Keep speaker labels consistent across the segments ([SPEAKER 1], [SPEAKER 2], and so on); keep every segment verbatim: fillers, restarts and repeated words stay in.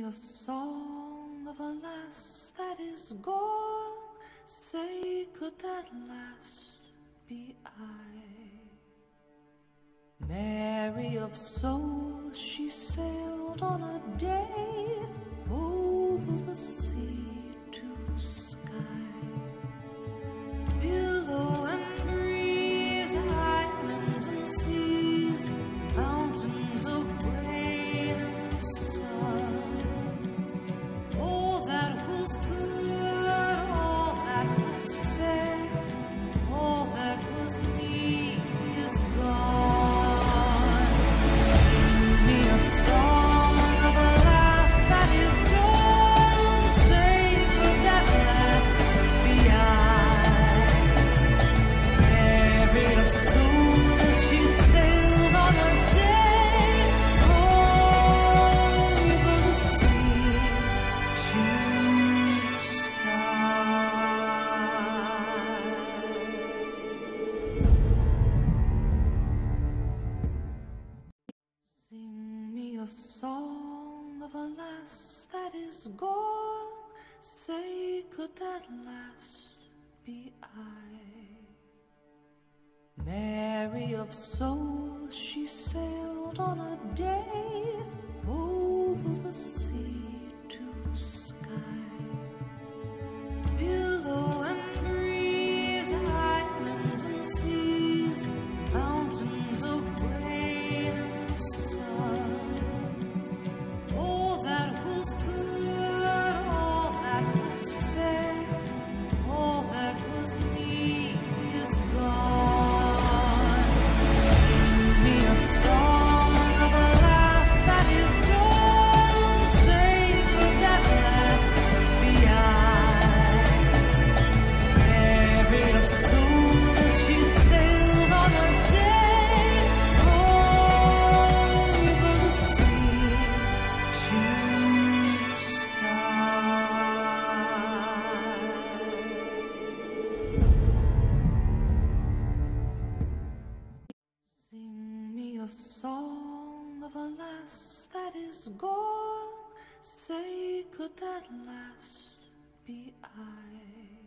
[SPEAKER 1] a song of a lass that is gone. Say, could that lass be I? Mary of soul, she sailed on a day over the sea to sky. Billow and breeze, islands and seas, mountains of rain and sun. All that was good, all that was fair, all that was meek is gone. Sing me a song of a lass that is gone. Say, could that lass be I? Mary of soul, she sailed on a day over the sea to sky. Sing me a song of a lass that is gone. Say, could that lass be I? Mary of soul, she sailed on a day over the sea to sky. Billow and breeze, islands and seas, mountains of rain and sun. All that was good, all that was fair, all that was meek is gone. Sing me a song of a lass that is gone. Say, could that lass be I? Mary of soul, she sailed on a day over the sea to sky. Sing me a song of a lass that is gone. Say, could that lass be I?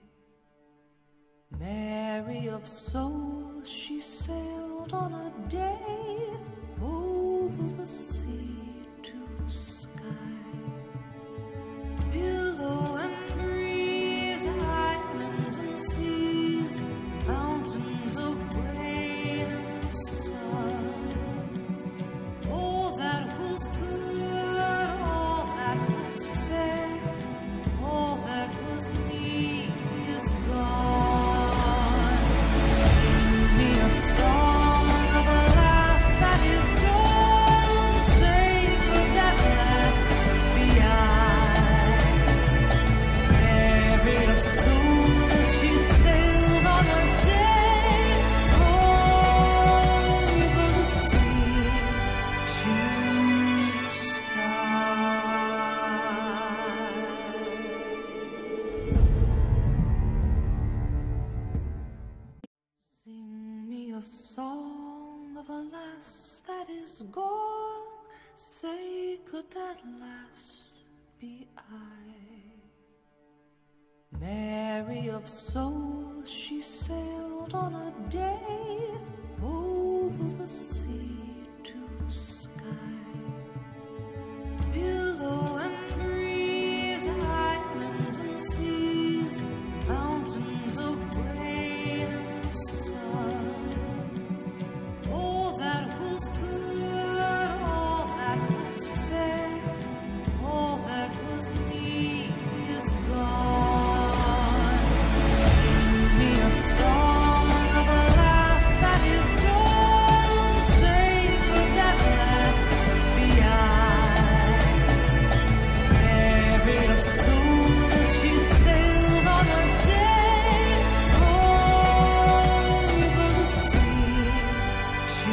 [SPEAKER 1] Mary of soul, she sailed on a day over the sea to sky. Billow and breeze, islands and seas, mountains of rain and sun. All that was good, all that was fair, all that was meek is gone. Sing me a song of a lass that is gone. Say, could that lass be I? Mary of soul, she sailed on a day over the sea to sky. Sing me a song of a lass that is gone. Say, could that lass be I? Mary of soul, she sailed on a day over the sea to sky. Billow and breeze, islands and seas, mountains of rain and sun. All that was good, all that was fair, all that was meek is gone. Sing me a song of a lass that is gone. Say, could that lass be I? Mary of soul, she sailed on a day over the sea to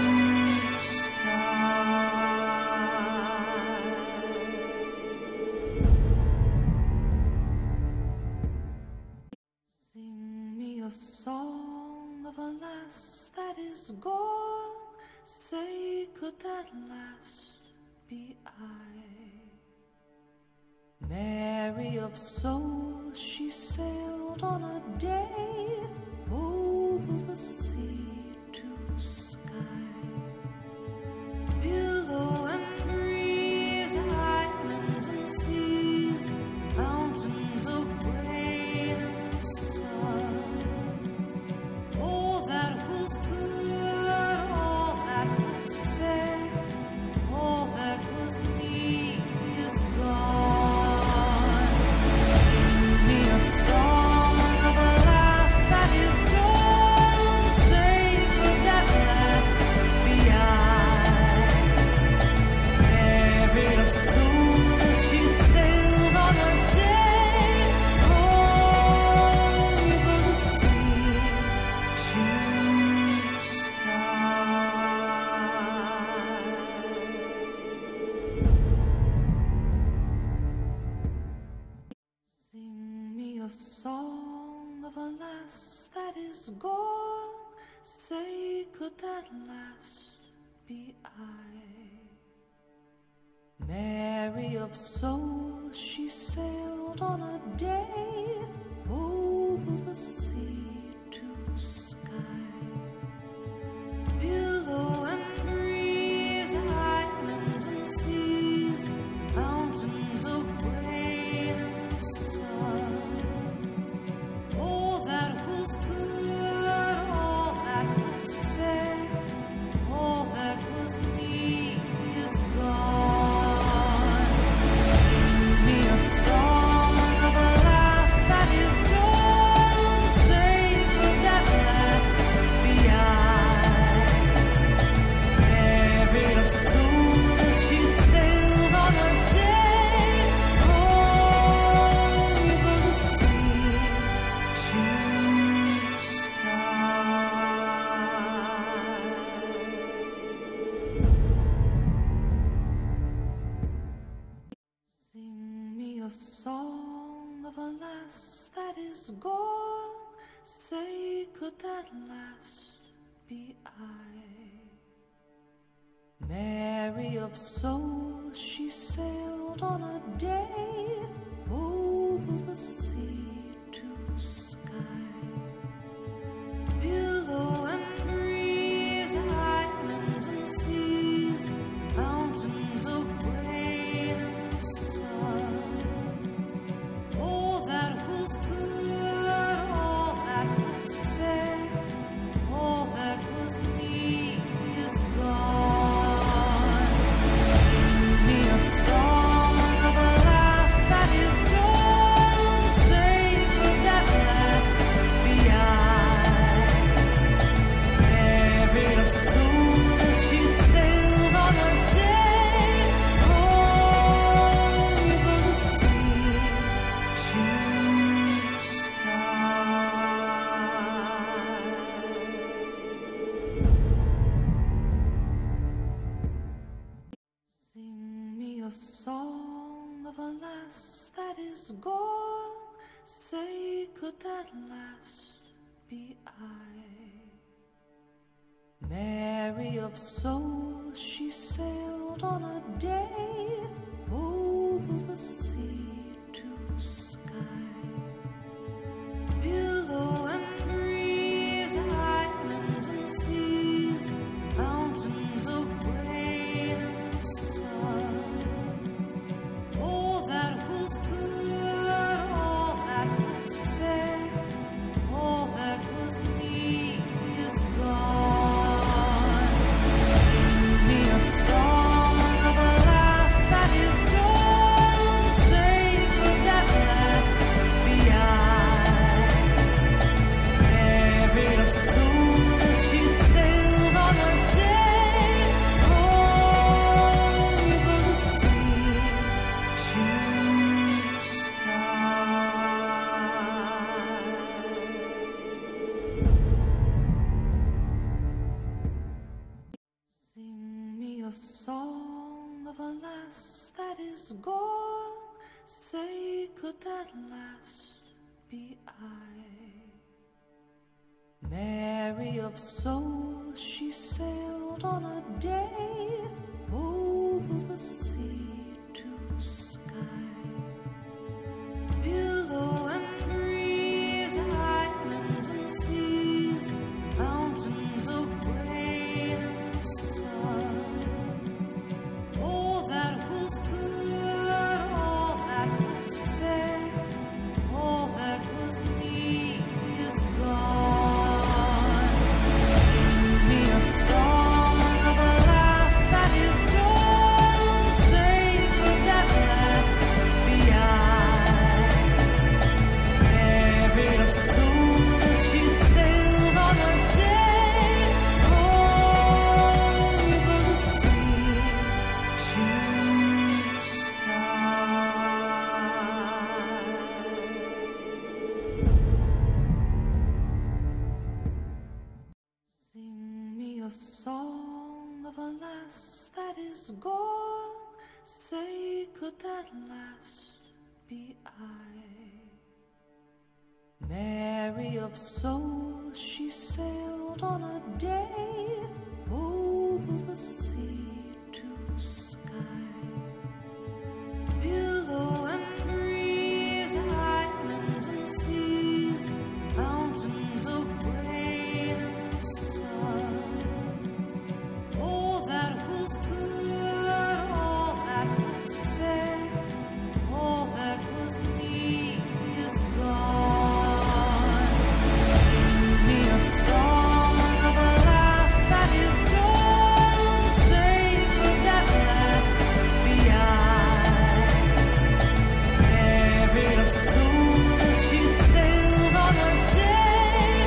[SPEAKER 1] sky. Sing me a song of a lass that is gone. Say, could that lass be I? Mary of soul, she sailed on a day over the sea to sky. Billow and breeze, islands and seas, mountains of rain and sun. All that was good, all that was fair, all that was neat is gone. Sing me a song of a lass that is gone. Save that lass be I. Mary of soul, she sailed on a day over the sea to sky. Sing me a song of a lass that is gone. Say, could that lass be I? Mary of soul, she sailed on a day over the sea to sky. Billow and breeze, islands and seas, mountains of rain and sun. All that was good, all that was fair, all that was neat is gone. Sing me a song of a lass that is gone. Save that lass be I. Mary of soul, she sailed on a day over the sea to sky. Sing me a song of a lass that is gone. Say, could that lass be I? Mary of soul, she sailed on a day over the sea to sky. Billow and breeze, islands and seas, mountains of rain and sun. All that was good, all that was fair, all that was neat is gone. Sing me a song of a lass that is gone. Save that lass be I. Mary of soul, she sailed on a day over the sea to sky. Sing me a song of a lass that is gone. Say, could that lass be I? Mary of soul, she sailed on a day over the sea to sky. Billow and breeze, islands and seas, mountains of rain and sun. All that was good, all that was fair, all that was neat is gone. Sing me a song of a lass that is gone. Save that lass be I. Mary of soul, she sailed on a day over the sea to sky. Sing me a song of a lass that is gone. Say, could that lass be I? Mary of soul, she sailed on a day over the sea to sky. Mary of soul, she sailed on a day over the sea to sky. Billow and breeze, islands and seas, mountains of rain and sun. All that was good, all that was fair, all that was neat is gone. Sing me a song of a lass that is gone. Say could that lass be I? Mary of soul, she sailed on a day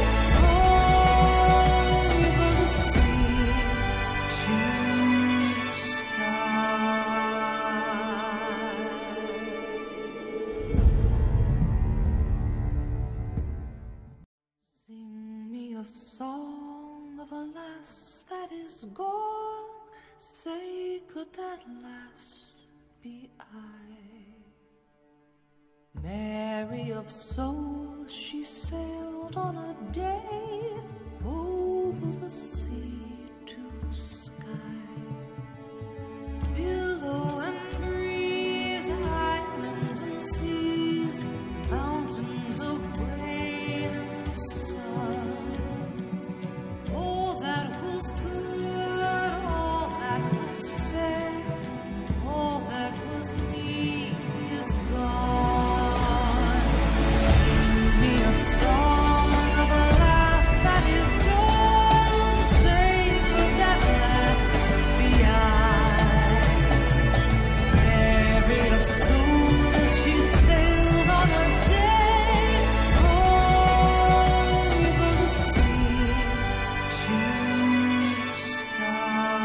[SPEAKER 1] over the sea to sky. Sing me a song of a lass that is gone. Say could that lass be I? Mary of soul, she sailed on a day over the sea to sky. Billow and breeze, islands and seas, mountains of rain and sun. All that was good, all that was fair, all that was neat is gone. Sing me a song of a lass that is gone. Say could that lass be I? Mary of soul, she sailed on a day over the sea to sky.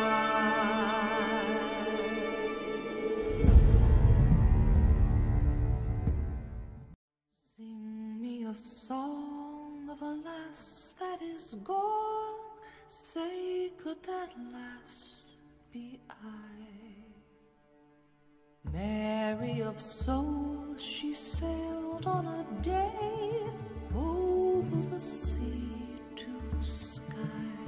[SPEAKER 1] Sing me a song of a lass that is gone. Say could that lass be I? Mary of soul, she sailed on a day over the sea to sky.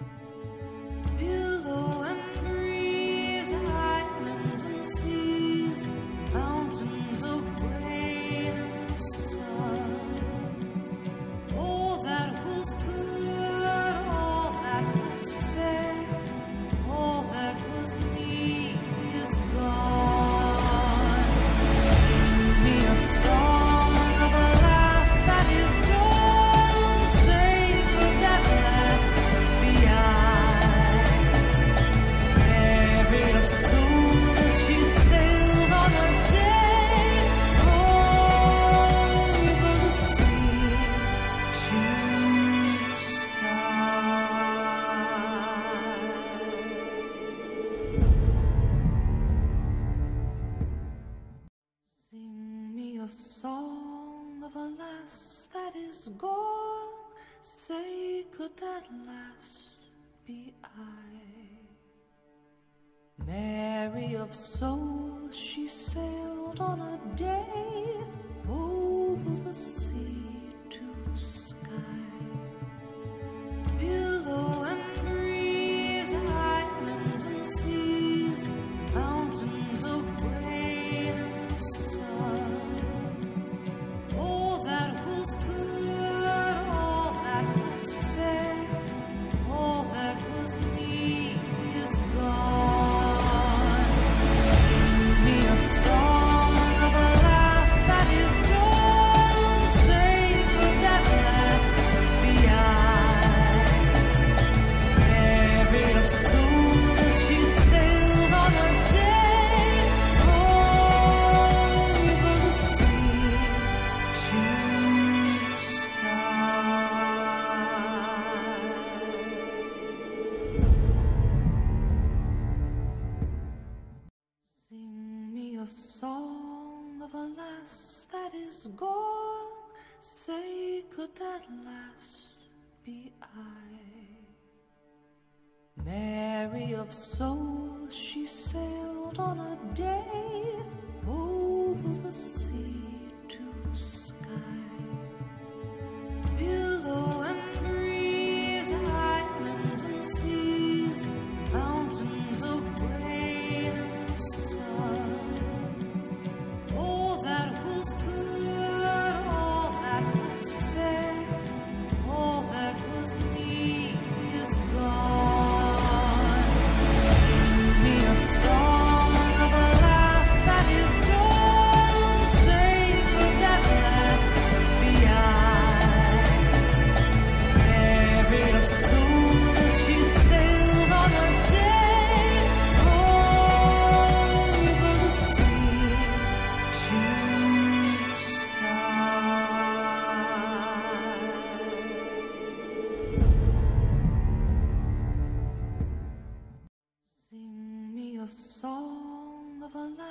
[SPEAKER 1] Billow and breeze, islands and seas, mountains of rain and sun. All that was good, all that was fair, all that was neat is gone. Sing me a song of a lass that is gone. Say could that lass be I? Mary of soul, she sailed on a day over the sea to sky. Sing me a song of a lass that is gone. Say could that lass be I? Mary of soul, she sailed on a day over the sea to sky. Billow and breeze, islands and seas, mountains of rain and sun. All that was good, all that was fair, all that was neat is gone. Sing me a song of a lass that is gone. Say could that lass be I? Mary of soul, she sailed on a day over the sea to sky. Sing me a song of a lass that is gone. Say could that lass be I? Mary of soul, she sailed on a day over the sea to sky.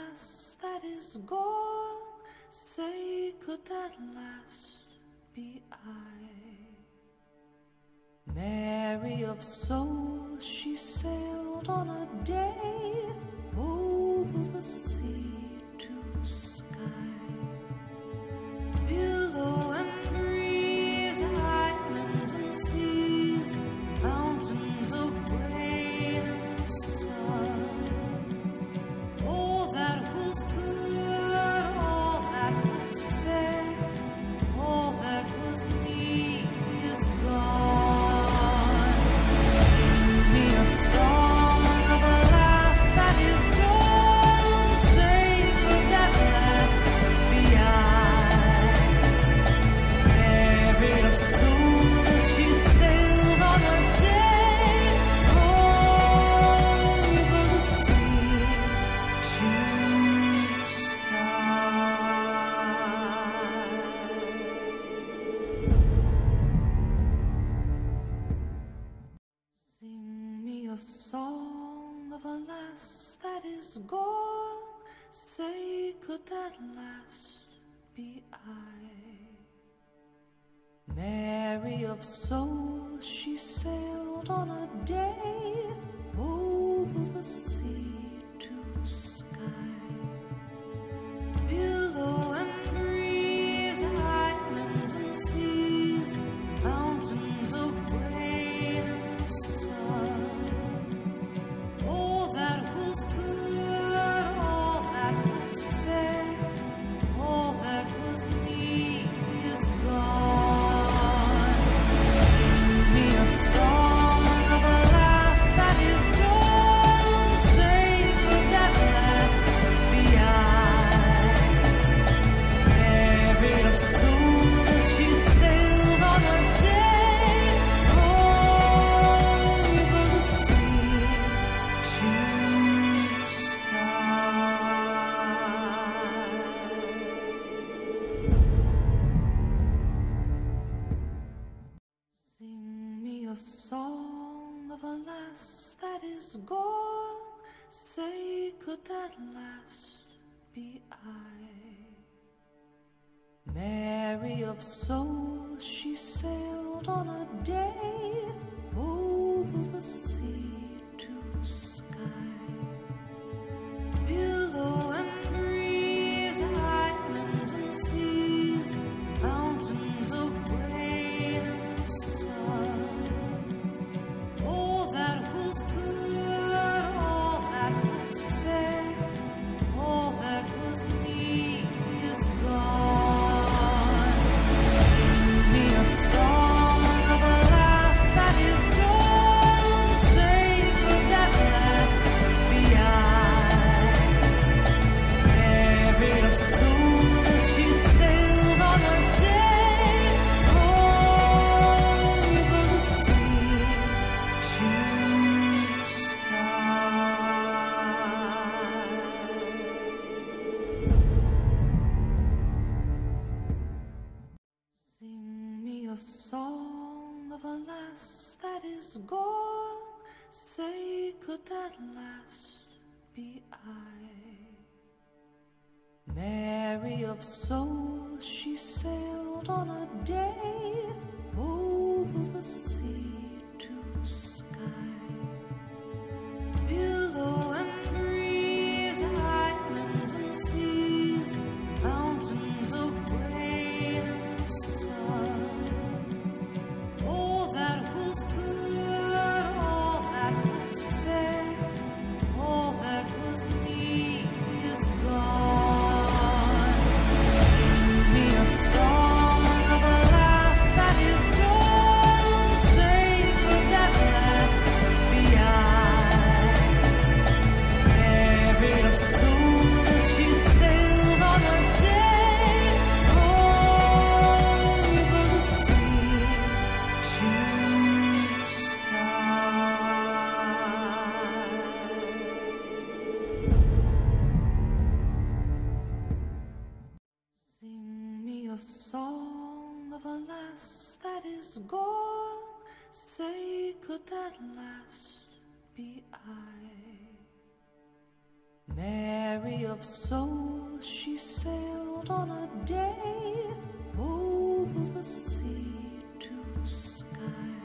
[SPEAKER 1] lass that is gone, say could that lass be I? Mary of soul, she sailed on a day over the sea to sky. Billow and breeze, islands and seas, mountains of rain and sun. All that was good, all that was fair, all that was neat is gone. Sing me a song of a lass that is gone. Say could that lass be I? Mary of soul, she sailed on a day over the sea to sky. Sing me a song of a lass that is gone. Say could that lass be I? Mary of soul, she sailed on a day over the sea to sky. Billow and breeze, islands and seas, mountains of rain and sun. All that was good, all that was fair, all that was neat is gone. Sing me a song of a lass that is gone. Say could that lass be I? Mary of soul, she sailed on a day over the sea to sky. Sing me a song of a lass that is gone. Say could that lass be I? Mary of soul, she sailed on a day over the sea to sky. Billow and breeze, islands and seas, mountains of rain and sun. All that was good, all that was fair, all that was neat is gone. Sing me a song of a lass that is gone. Say could that lass be I? Mary of soul, she sailed on a day over the sea to sky. Sing me a song of a lass that is gone. Say could that lass be I? Mary of soul, she sailed on a day over the sea to sky. Billow and breeze, islands and seas, mountains of rain and sun. All that was good, all that was fair, all that was neat is gone. Sing me a song of a lass that is gone. Say could that lass be I? Mary of soul, she sailed on a day over the sea to sky. Sing me a song of a lass that is gone. Say could that lass be I? Mary Mary of soul, she sailed on a day over the sea to sky.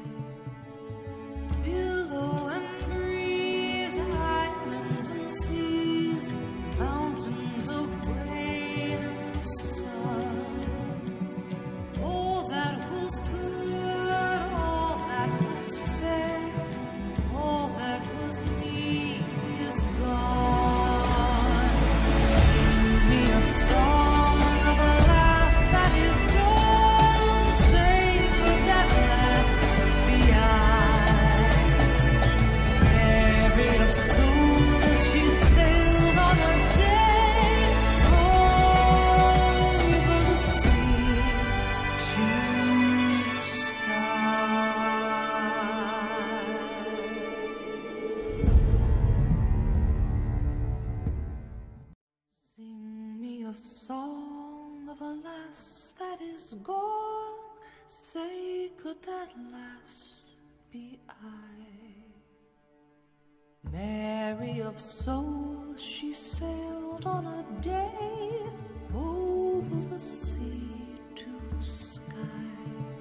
[SPEAKER 1] Billow and breeze, islands and seas, mountains of rain and sun. All that was good, all that was fair, all that was neat is gone. Sing me a song of a lass that is gone. Say could that lass be I? Married of soul, she sailed on a day over the sea to sky. Sing me a song of a lass that is gone. Say could that lass be I? Mary of soul, she sailed on a day over the sea to sky.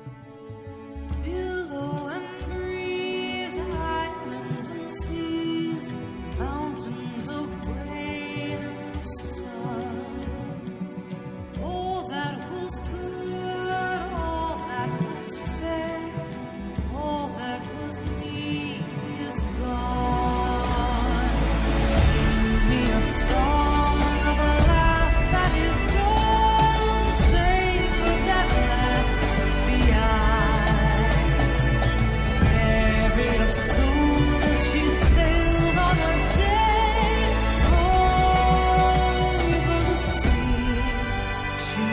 [SPEAKER 1] Billow and breeze, islands and seas, mountains of rain and sun. All that was good, all that was fair, all that was neat is gone. Sing me a song of a lass that is gone. Say could that lass be I? Married of soul, she sailed on a day over the sea to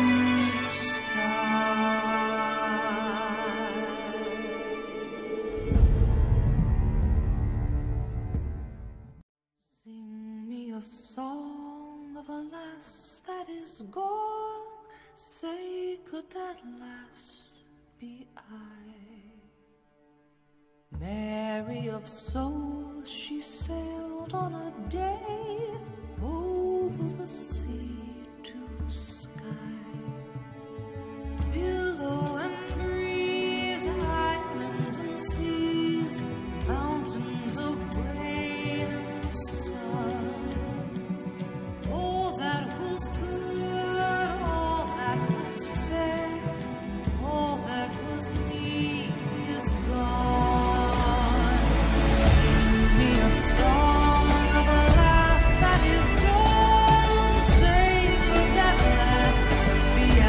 [SPEAKER 1] sky. Sing me a song of a lass that is gone. Say could that lass be I? Mary of soul, she sailed on a day over the sea to sky. Billow and breeze, islands and seas, mountains of rain and sun. All that was good, all that was fair, all that was neat is gone. Sing me a song of a lass that is gone. Say could that lass be I?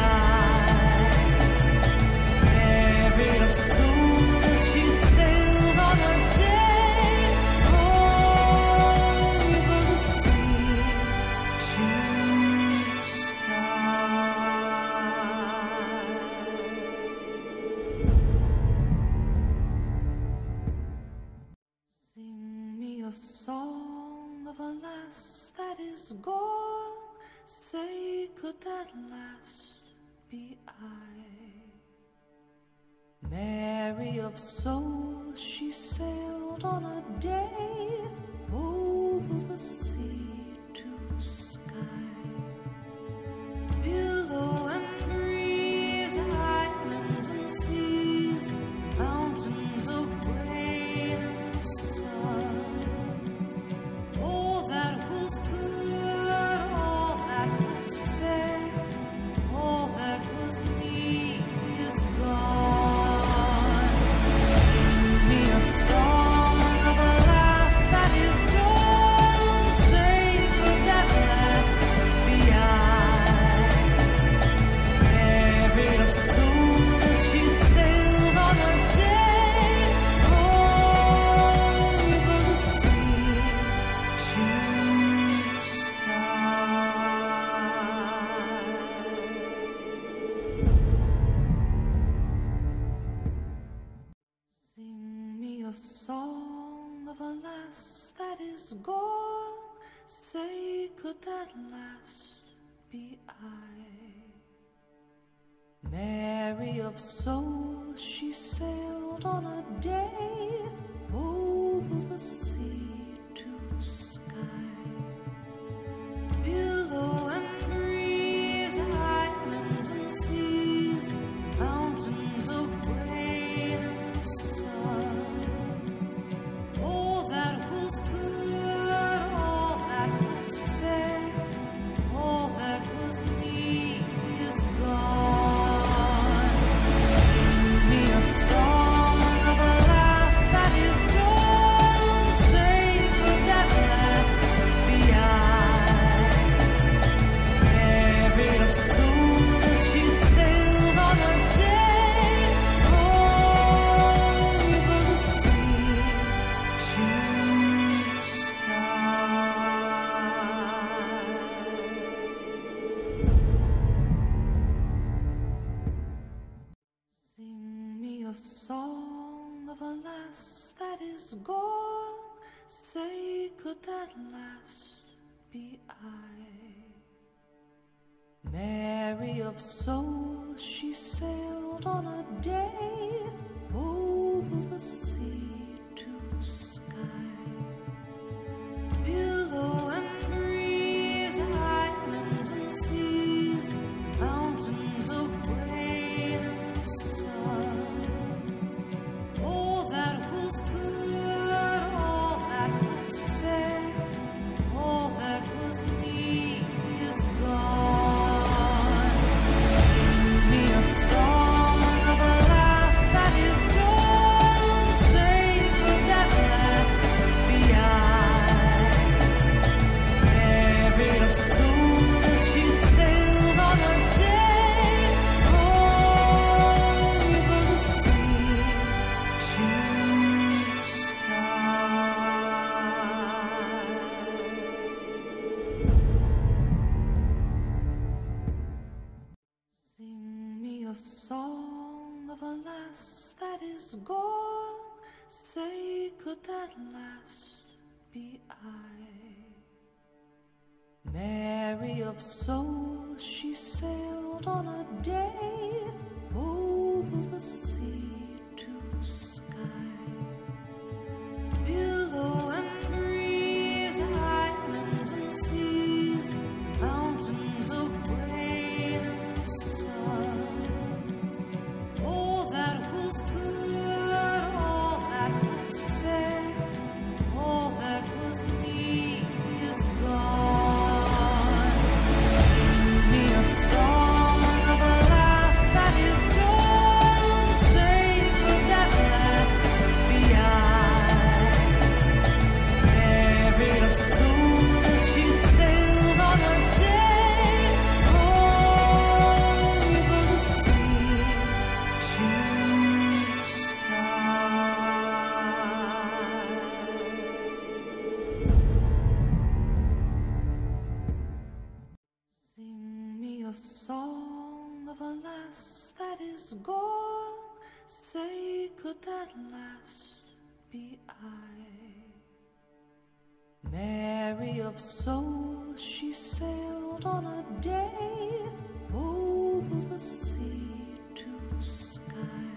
[SPEAKER 1] Married of soul, she sailed on a day over the sea to sky. Sing me a song of a lass that is gone. Say could that lass be I? Mary of soul, she sailed on a day over the sea to sky. Billow and breeze, islands and seas, mountains of rain and sun. All that was good, all that was fair, all that was neat is gone. Sing me a song of a lass that is gone. Say could that lass be I? Married of soul, she sailed on a day over the sea to sky. Sing me a song of a lass that is gone. Say could that lass be I? Mary of soul, she sailed on a day over the sea to sky. of souls, she sailed on a day over the sea to sky. Billow and breeze, islands and seas, mountains of rain and sun. All that was good, all that was fair, all that was neat is gone. Sing me a song of a lass that is gone. Say could that lass be I? Mary of souls, she sailed on a day over the sea to Sing me a song of a lass that is gone. Say, could that lass be I? Mary of souls, she sailed on a day over the sea to sky. Billow and breeze, islands and seas, mountains of rain and sun. All that was good, all that was fair, all that was neat is gone. Sing me a song of a lass that is gone. Say, could that lass be I? Mary of souls, she sailed on a day over the sea to sky. Sing me a song of a lass that is gone. Say, could that lass be I? Mary of souls, she sailed on a day over the sea to sky.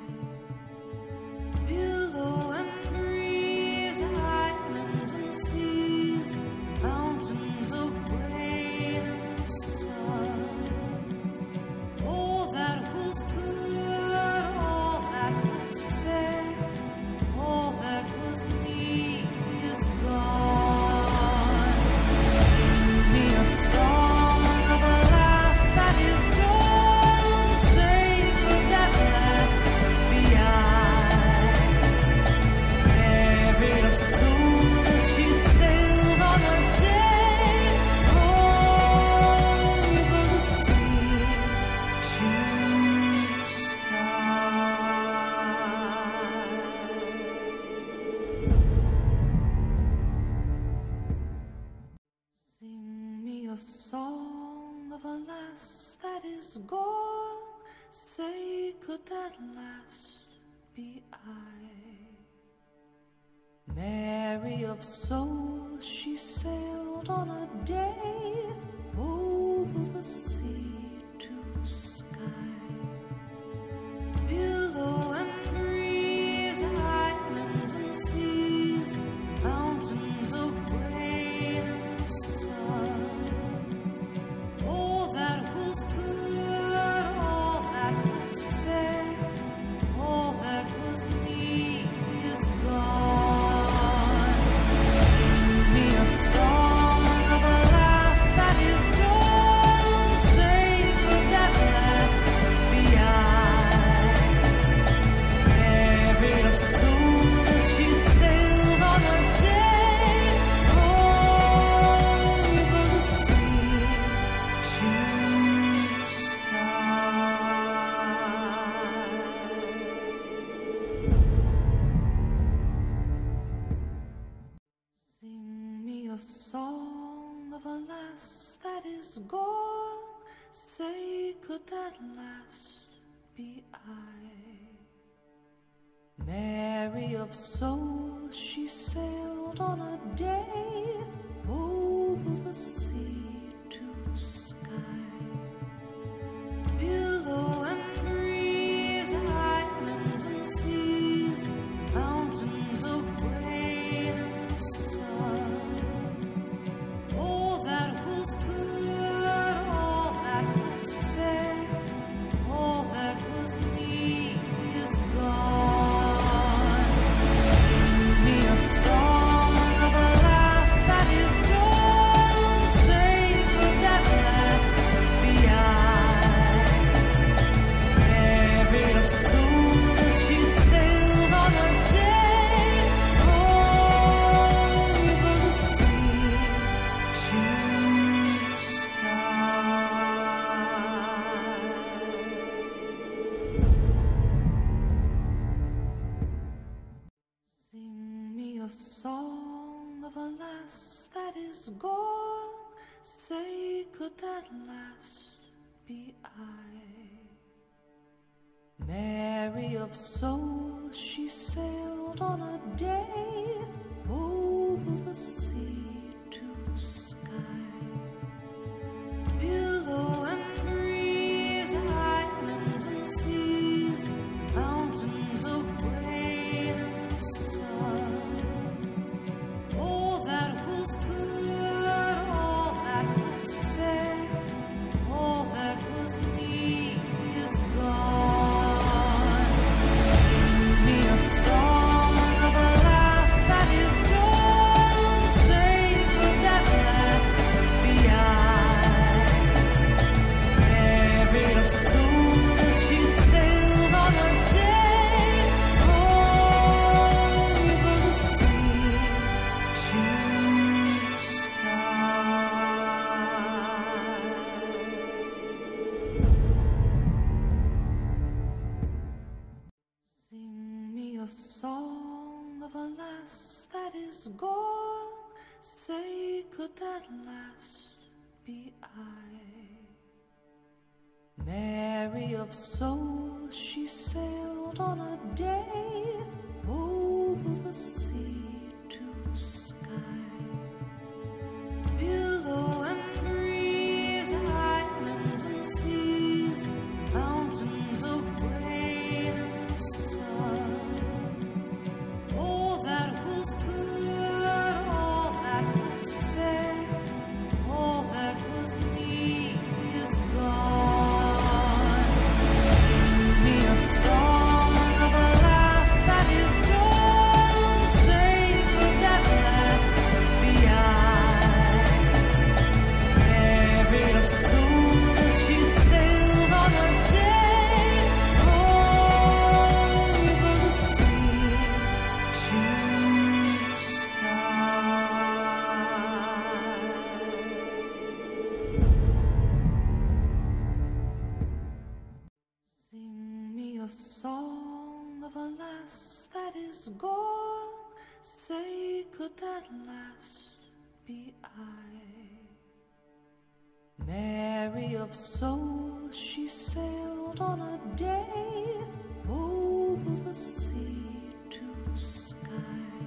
[SPEAKER 1] Billow and breeze, islands and seas, mountains of rain and sun. All that was good, all that was fair, all that was neat is gone. Sing me a song of a lass that is gone. Say, could that lass be I? Mary of souls, she sailed on a day over the sea to sky. Sing me a song of a lass that is gone. Say, could that lass be I? Mary of souls, she sailed on a day over the sea to sky. Billow and breeze, islands and seas, mountains of rain and sun. All that was good, all that was fair, all that was neat is gone. Sing me a song of a lass that is gone. Say, could that lass be I? Mary of souls, she sailed on a day over the sea to sky. Sing me a song of a lass that is gone. Say, could that lass be I? Mary of souls, she sailed on a day over the sea to sky. I. Mary of soul, she sailed on a day over the sea to sky. Billow and breeze, islands and seas, mountains of rain and sun. All that was good, all that was fair, all that was me is gone. Sing me a song of a lass that is gone. Say could that lass be I? Mary of soul, she sailed on a day over the sea to sing me a song of a lass that is gone. Say, could that lass be I? Mary of soul, she sailed on a day over the sea to sky. Billow and breeze, islands and seas, mountains of rain and sun. All that was good, all that was fair, all that was me is gone. Sing me a song of a lass that is gone. Say, could that lass be I? Mary of soul, she sailed on a day over the sea to sky. Sing me a song of a lass that is gone. Say, could that lass be I? Mary of soul, she sailed on a day over the sea to sky.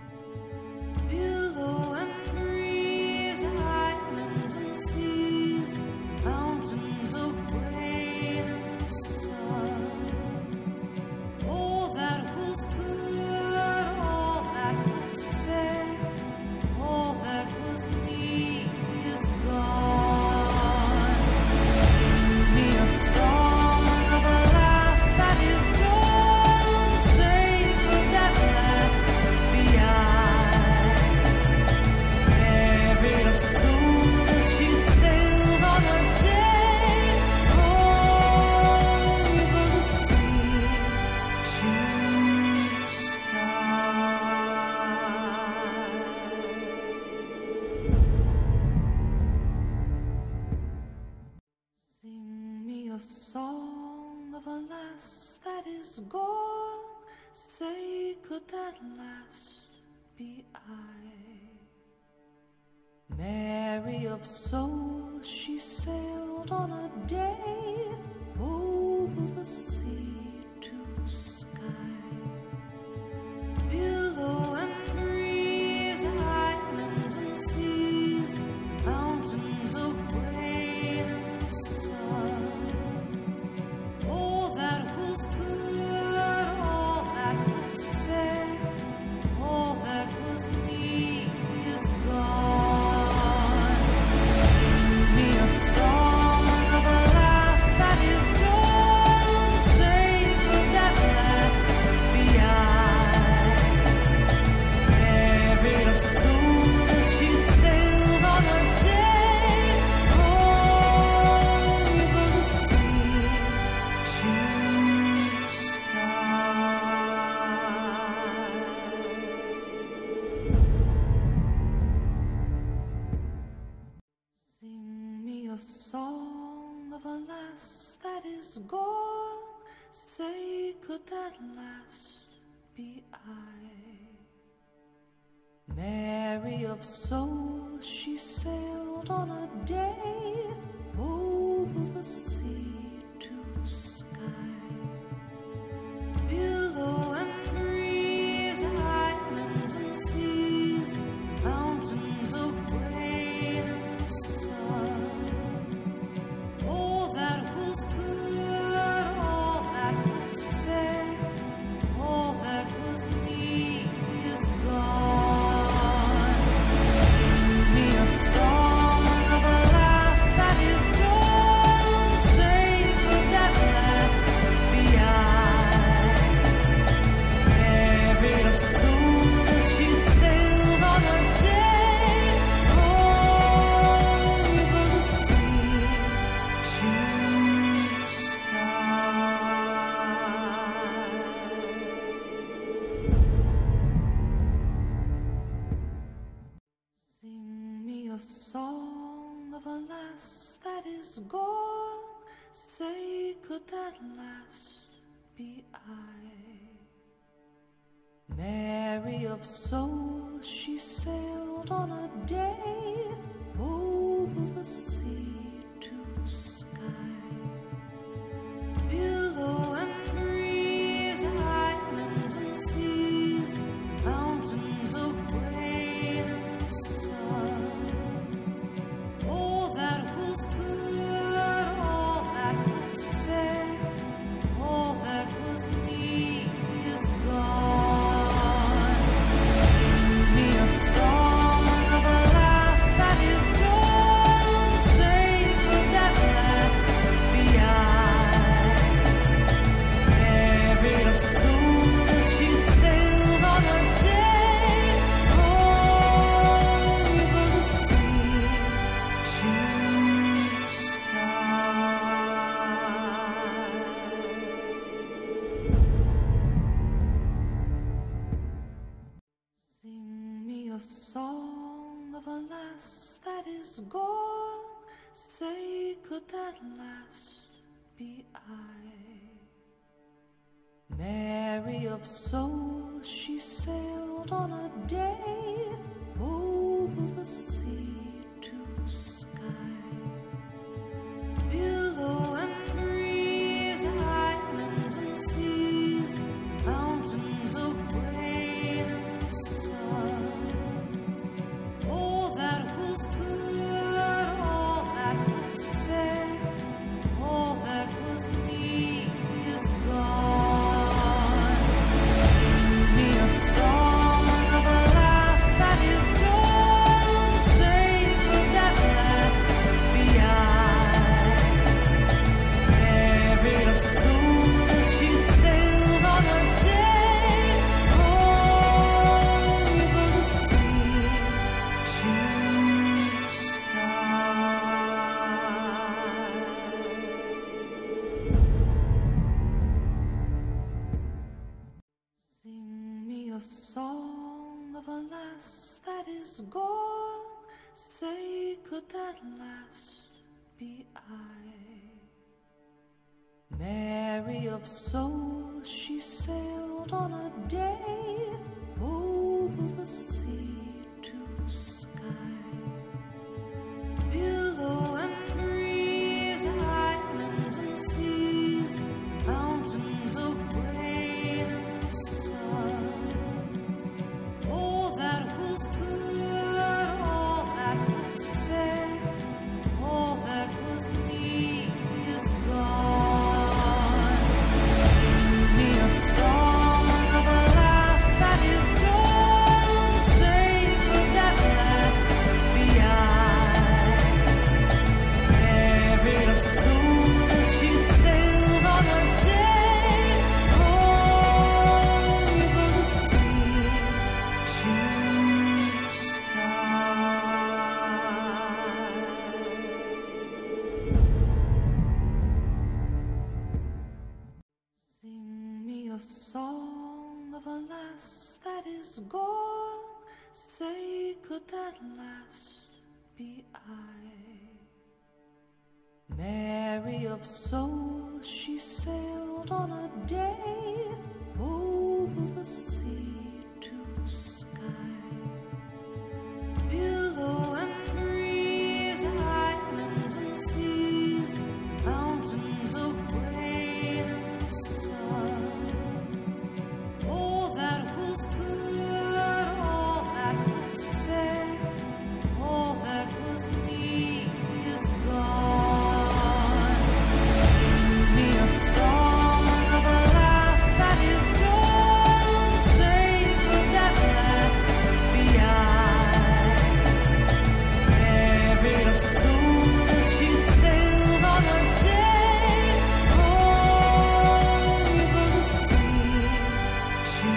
[SPEAKER 1] Billow and breeze, islands and seas, mountains of rain and sun. All that was good, all that was fair, all that was me is gone. Sing me a song of a lass that is gone. Say, could that lass be I? Mary of soul, she sailed on a day over the sea to sky. Sing me a song of a lass that is gone. Say, could that lass be I? Mary of soul, she sailed on a day over the sea to sky. Billow and breeze, islands and seas, mountains of rain and sun. All that was good, all that was fair, all that was me is gone. Sing me a song of a lass that is gone. Say, could that lass be I? Mary of soul, she sailed on a day over the sea to sky. Sing me a song of a lass that is gone. Say, could that lass be I? Mary of soul, she sailed on a day over the sea is gone, say could that lass be I? Mary of soul, she sailed on a day over the sea to sky. Billow and breeze, islands and seas, mountains of rain and sun. All that was good, all that was fair, all that was me is gone. Sing me a song of a lass that is gone. Say could that lass be I? Mary of soul, she sailed on a day over the sea to sky. Sing me a song of a lass that is gone. Say could that lass be I? Mary of soul, she sailed on a day over the sea to sky. Billow and breeze, islands and seas, mountains of rain and sun. All that was good, all that was fair, all that was me is gone. Sing me a song of a lass that is gone. Say could that lass be I? Mary of soul, she sailed on a day over the sea to sky. Sing me a song of a lass that is gone. Say could that lass be I? Mary of soul, she sailed on a day over the sea to sky. Billow and breeze, islands and seas, mountains of rain and sun. All that was good, all that was fair, all that was me is gone. Sing me a song of a lass that is gone. Say could that lass be I? Mary of soul, she sailed on a day over the sea to sky. Sing me a song of a lass that is gone. Say could that lass be I? Mary of soul, she sailed on a day over the sea to sky. Billow and breeze, islands and seas, mountains of rain and sun. All that was good, all that was fair, all that was me is gone. Sing me a song of a lass that is gone. Say could that lass be I? Mary of soul, she sailed on a day over the sea to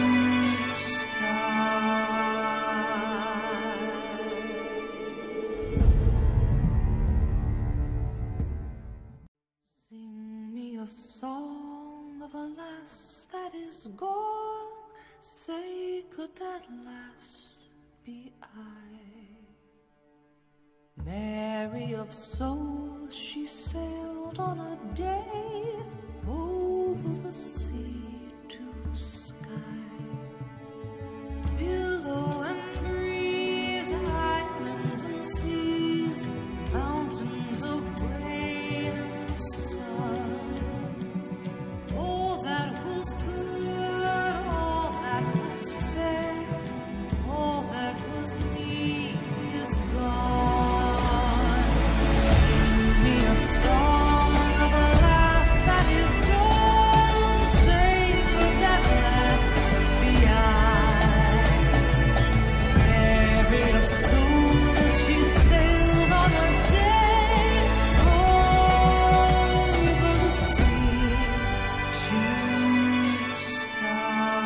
[SPEAKER 1] sky. Sing me a song of a lass that is gone. Say could that lass be I? Mary of soul, she sailed on a day over the sea to sky. Billow and breeze, islands and seas, mountains of rain and sun. All that was good, all that was fair, all that was me is gone. Sing me a song of a lass that is gone. Say could that lass be I? Buried of soul as she sailed on a day over the sea to sky.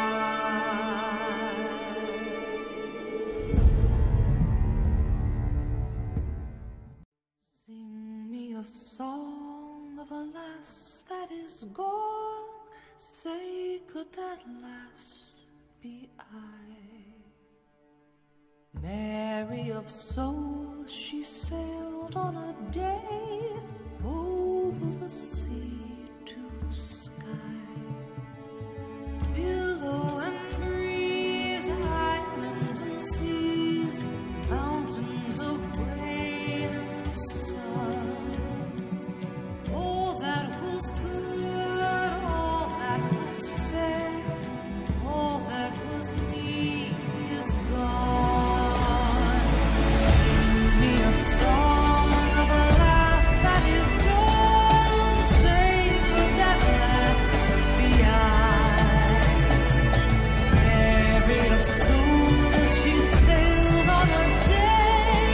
[SPEAKER 1] Sing me a song of a lass that is gone. Say, could that lass be I? Mary of soul, she sailed on a day over the sea to sky. Billow and breeze, islands and seas, mountains of rain and sun. All that was good, all that was fair, all that was me is gone. Sing me a song of a lass that is gone. Say could that lass be I? Buried of soul as she sailed on a day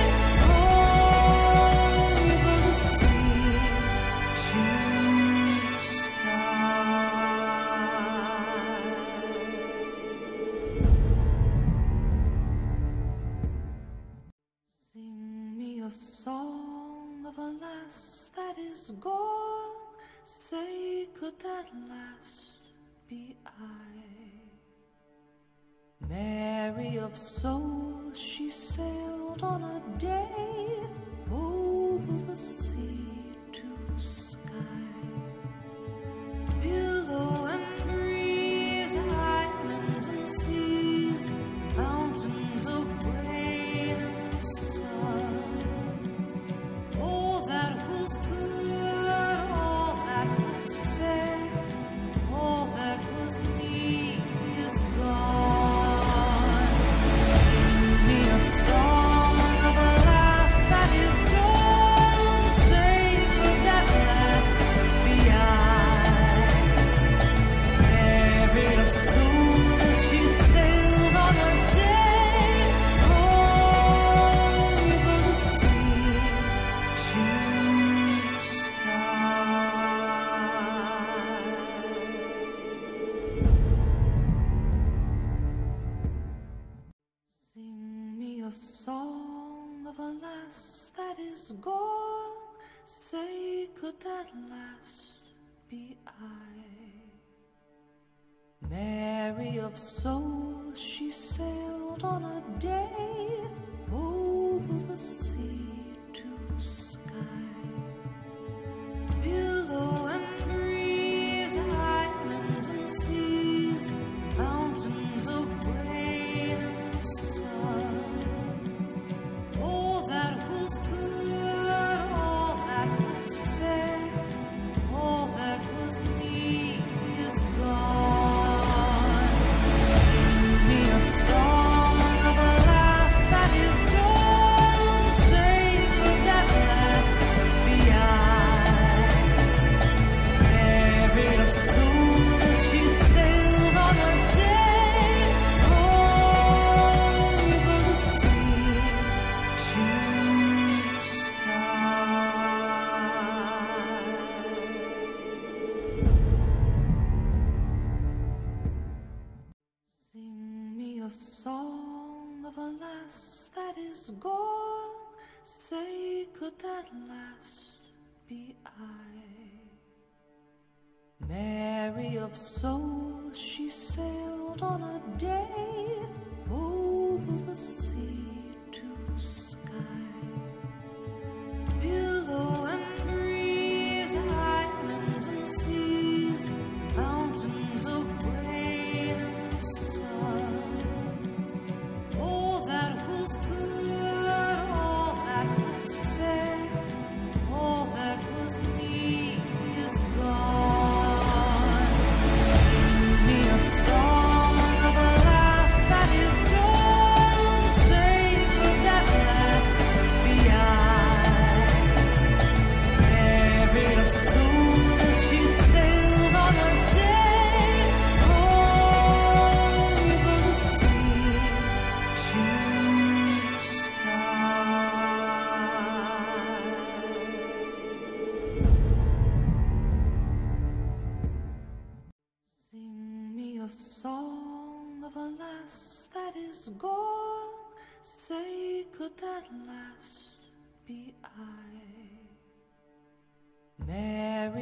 [SPEAKER 1] over the sea to sky. Sing me a song of a lass that is gone. Say could that lass be I? Mary of soul, she sailed on a day over the sea to sky. Billow and breeze, islands and seas, mountains of rain and sun. All that was good, all that was fair, all that was me is gone. Sing me a song of a lass that is gone. Say could that lass be I? Buried of soul as she sailed on a day over the sea to sky. Sing me a song of a lass that is gone. Say could that lass be I? Mary of soul, she sailed on a day over the sea to sky. Billow and breeze, islands and seas, mountains of rain and sun. All that was good, all that was fair, all that was me is gone. Sing me a song of a lass that is gone. Say could that lass be I? Buried of soul as she sailed on a day over the sea to sky. Sing me a song of a lass that is gone. Say could that lass be I? Mary of soul, she sailed on a day over the sea to sky. Billow and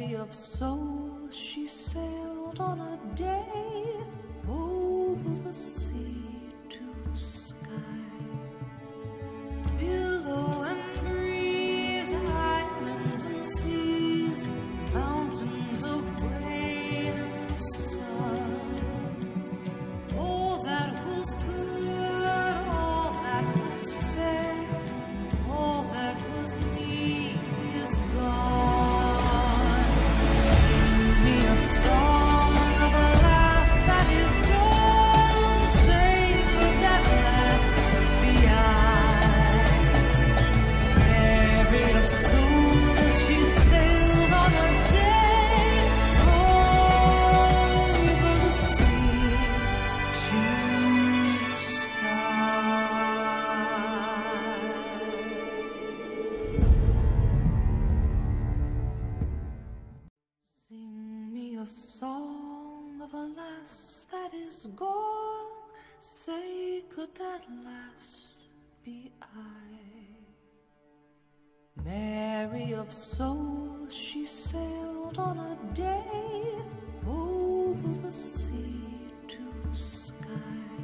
[SPEAKER 1] Mary of soul, she sailed on a day over the sea to sky. Billow and breeze, islands and seas, mountains of rain and sun. All that was good, all that was fair, all that was me is gone. Sing me a song of a lass that is gone. Say could that lass be I? Mary of soul, she sailed on a day over the sea to Sing me a song of a lass that is gone. Say, could that lass be I? Mary of soul, she sailed on a day over the sea to sky.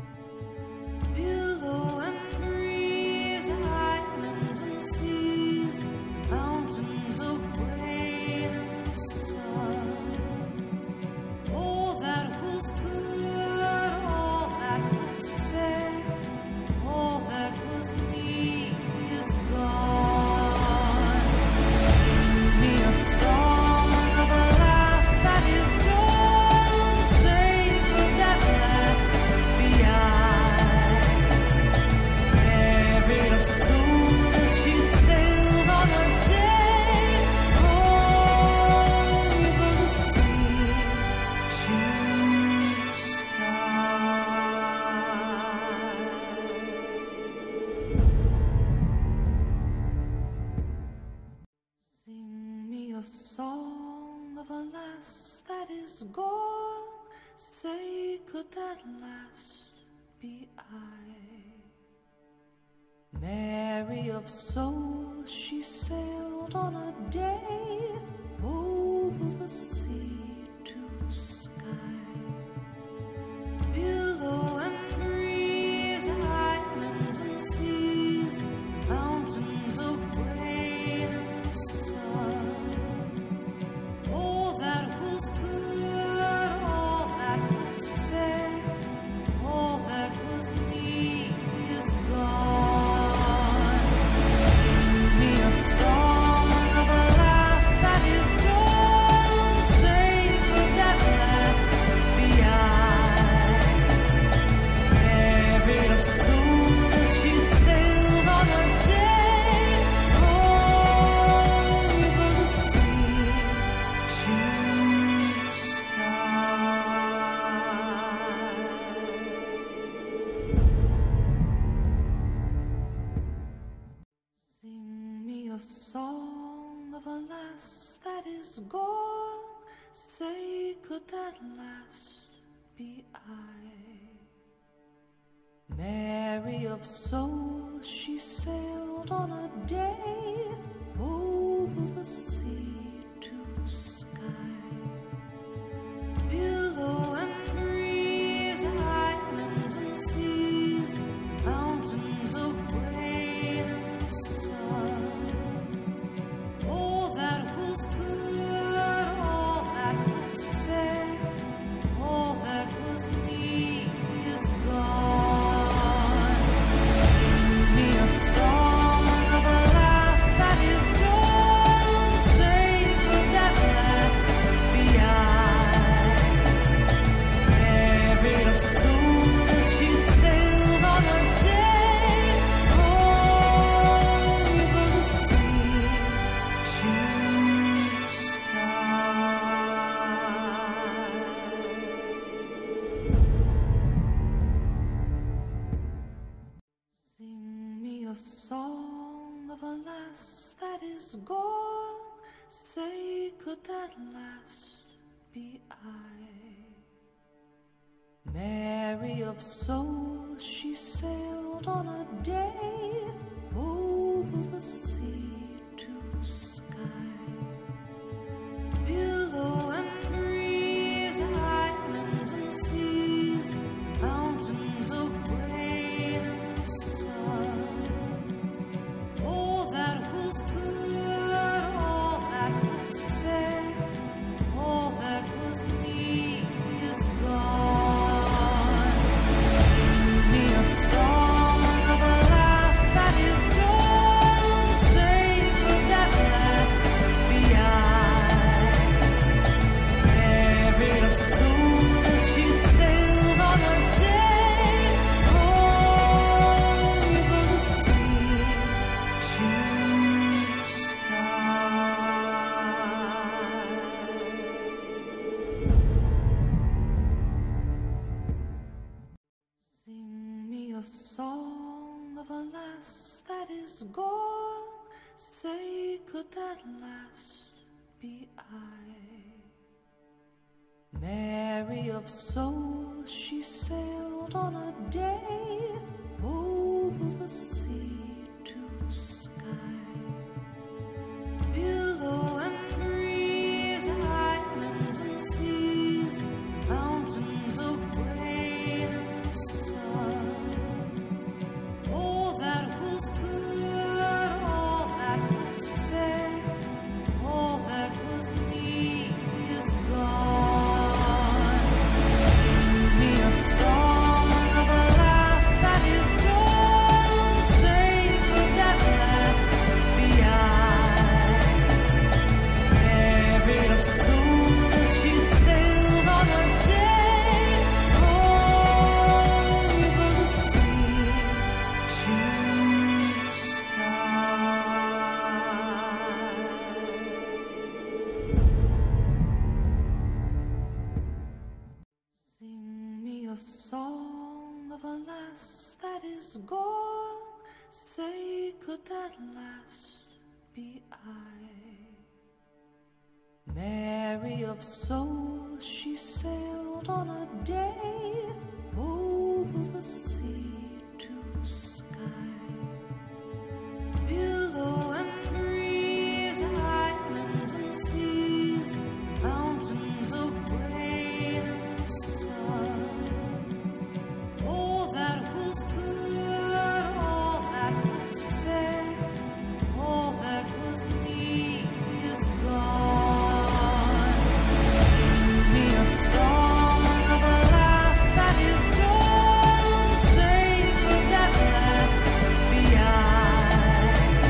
[SPEAKER 1] Billow and breeze, islands and seas, mountains of rain and sun. All that was good, all that was fair, all that was me is gone. Sing me a song of a lass that is gone. Say, could that lass be I? Mary of soul, she sailed on a day over the sea to sky. Sing me a song of a lass that is gone. Say, could that lass be I? Mary of soul, she sailed on a day over the sea to sky. Billow and breeze, islands and seas, mountains of rain and sun. All that was good, all that was fair, all that was me is gone. Sing me a song of a lass that is gone. Say, could that lass be I? Mary of soul, she sailed on a day over the sea to sky. Sing me a song of a lass that is gone. Say, could that lass be I? Mary of soul, she sailed on a day over the sea to sky. Billow and breeze, islands and seas, mountains of rain and sun. All that was good, all that was fair, all that was me is gone. Sing me a song of a lass that is gone. Say, could that lass be I? Mary of soul, she sailed on a day over the sea to sky. Sing me a song of a lass that is gone. Say, could that lass be I? Mary of soul, she sailed on a day over the sea to sky. lass be I. Mary of soul, she sailed on a day over the sea to sky. Billow and breeze, islands and seas, mountains of rain and sun. All that was good, all that was fair, all that was meet is gone. Sing me a song of a lass that is gone. Say, could that lass be I? Mary of soul, she sailed on a day over the sea to sky. Sing me a song of a lass that is gone. Say, could that lass be I? Mary of soul, she sailed on a day over the sea to sky. Billow and breeze, islands and seas, mountains of rain and sun. All that was good, all that was fair, all that was meet is gone. Sing me a song of a lass that is gone. Say, could that lass be I?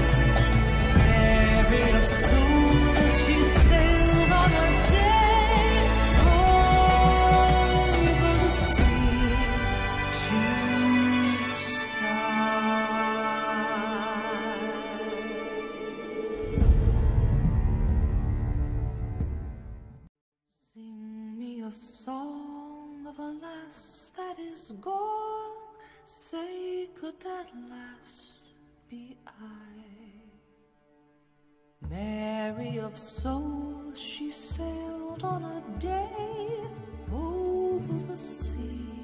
[SPEAKER 1] Mary of soul, she sailed on a day over the sea to sky. Sing me a song of a lass that is gone. Say, could that lass be I? Mary of soul, she sailed on a day over the sea